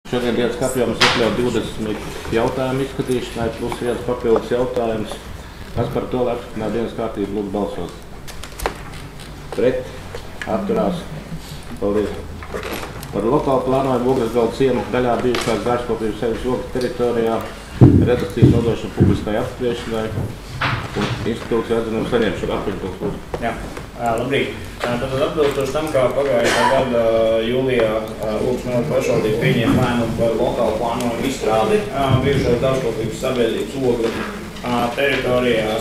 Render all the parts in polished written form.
Šodien dienas kārtībā mums iekļaut 20 jautājumu izskatīšanai, plus viens papildus jautājums. Kas par to, lai apstiprinātu dienas kārtību, lūdzu balsot? Pret? Atturās? Paldies. Par lokālu plānojumu Ogresgaldu ciemu daļā bijušās dārzkopības sevis ogles teritorijā redakcijas nodošanu publiskai apspriešanai un institūciju atzinumu saņemšanu. Atpildus, lūdzu. Jā, labrīt. Tātad atbilstoši tam, kā pagājušā gada jūlijā Ogres novada pašvaldība pieņēma lēmumu par lokālu plānojumu izstrādi bijušās dārzkopības sabiedrības ogļu teritorijā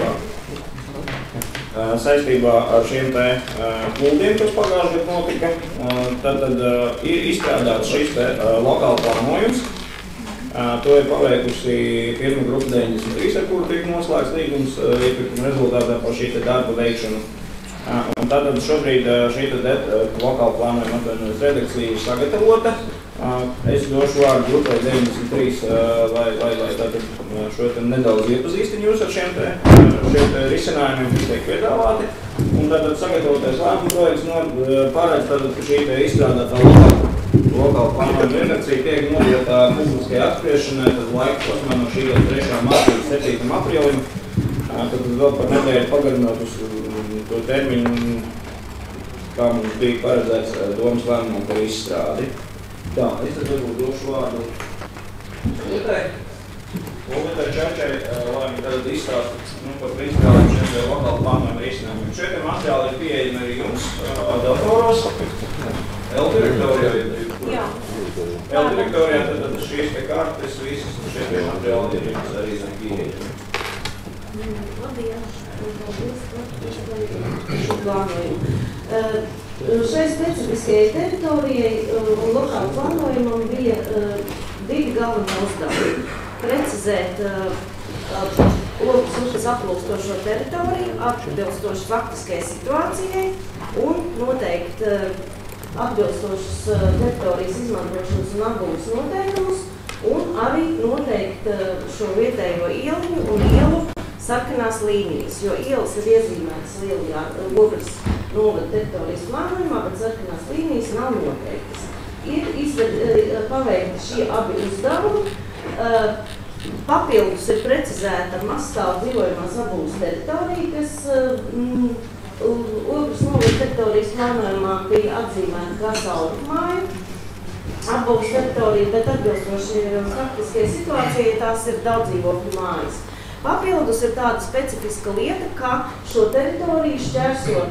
saistībā ar šiem te kuldiem, kas pagājušajā gadu notika. Tad ir izstrādāts šis te lokāli plānojums. To ir paveikusi firma Grupa 93, ar kuru tika noslēgts līgums iepirkuma rezultātā par šī te darba veikšanu. Un tātad šobrīd šī te lokāla plānojuma atvainojas redakcija ir sagatavota. Es došu vārdu Grupai 93, lai tātad šo te nedaudz iepazīstinu jūs ar šiem te risinājumiem, kas tiek piedāvāti. Un tātad sagatavotais lēmuma projekts paredz tātad, ka šī te izstrādātā lokāla plānojuma redakcija tiek nodota publiskai apspriešanai, tad laika posmā no šī 3. marta līdz 7. aprīlim. Tad vēl par nedēļu pagarināt uz to termiņu, kā mums bija paredzēts domas lēmumam par izstrādi. Tā, es tad varbūt došu vārdu Olgetai Čačai, lai viņi tad izstāsta par principāliem šiem lokāli plānojuma risinājumiem. Šie te materiāli ir pieejami arī jums datoros. L-direktorijā Jā. L-direktorijā tad šīs te kartes visas šie te materiāli ir jums arī pieejami. Labdien! Paldies par šo plānojumu. Šai specifiskajai teritorijai un lokālu plānojumam bija divi galvenie uzdevumi. Precizēt Ogres upes aplūstošo teritoriju atbilstoši faktiskajai situācijai un noteikt atbilstošas teritorijas izmantošanas un apbūves noteikumus un arī noteikt šo vietējo ieliņu un ielu sarkanās līnijas, jo ielas ir iezīmētas lielajā Ogres novada teritorijas plānojumā, bet sarkanās līnijas nav noteiktas. Ir paveikti šie abi uzdevumi. Papildus ir precizēta mazstāvu dzīvojamās apbūves teritorija, kas Ogres novada teritorijas plānojumā bija atzīmēta kā saurumāju apbūves teritorija, bet atbilstoši faktiskajai situācijai tās ir daudzdzīvokļu mājas. Papildus ir tāda specifiska lieta, kā šo teritoriju šķērso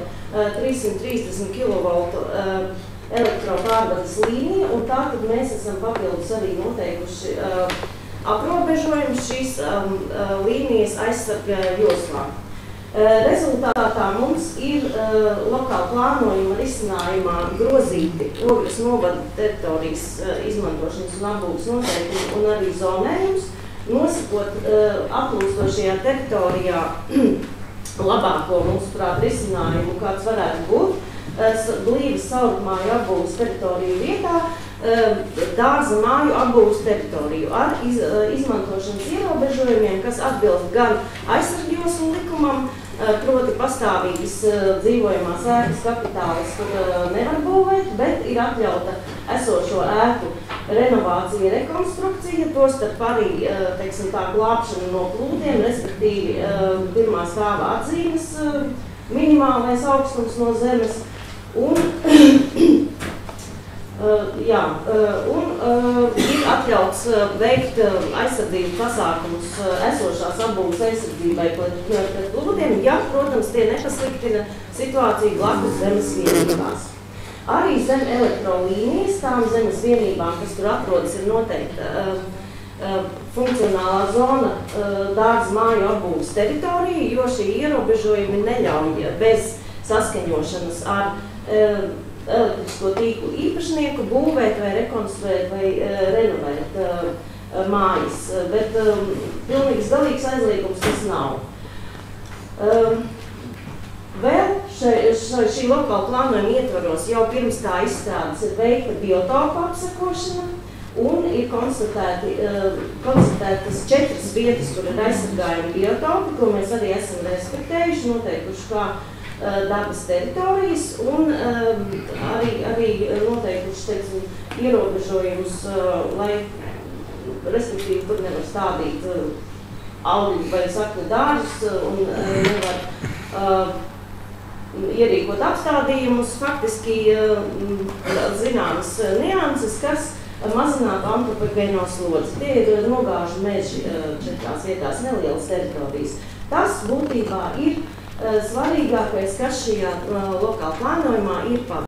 330 kV elektropārvades līnija, un tātad mēs esam papildus arī noteikuši aprobežojumus šīs līnijas aizsarga joslā. Rezultātā mums ir lokāla plānojuma risinājumā grozīti Ogres novada teritorijas izmantošanas un apbūves noteikumi un arī zonējums, nosakot aplūstošajā teritorijā labāko mūsuprāt risinājumu, kāds varētu būt, blīvas saurumāju apbūves teritoriju vietā, dārza māju apbūves teritoriju ar izmantošanas ierobežojumiem, kas atbilst gan aizsargjoslu likumam, proti pastāvīgas dzīvojamās ēkas kapitālas, kur nevar būvēt, bet ir atļauta esošo ēku renovācija, rekonstrukcija, tostarp arī, teiksim tā, glābšana no plūdiem, respektīvi pirmā stāva atzīmes, minimālais augstums no zemes un ir atļauts veikt aizsardzības pasākumus esošās apbūves aizsardzībai pret plūdiem, ja, protams, tie nepasliktina situāciju blakus zemes vienībās. Arī zem elektrolīnijas, tām zemes vienībām, kas tur atrodas, ir noteikta funkcionālā zona dārza māju apbūves teritorija, jo šī ierobežojumi neļauj bez saskaņošanas ar elektrisko tīklu īpašnieku būvēt vai rekonstruēt vai renovēt mājas, bet pilnīgs galīgs aizliegums tas nav. Vēl šī lokāla plānojuma ietvaros jau pirms tā izstrādes ir veikta biotopu apsakošana un ir konstatētas 4 vietas, kur ir aizsargājumi biotopi, ko mēs arī esam respektējuši, noteikuši kā dabas teritorijas un arī noteikuši, teiksim, ierobežojumus, lai, respektīvi, tur nevar stādīt augļu vai sakļu dārzus un nevar ierīkot apstādījumus, faktiski zināmas nianses, kas mazinātu antropogēno slodzi. Tie ir nogāžu meži četrās vietās, nelielas teritorijas. Tas būtībā ir svarīgākais, kas šajā lokāla plānojumā ir paveikts.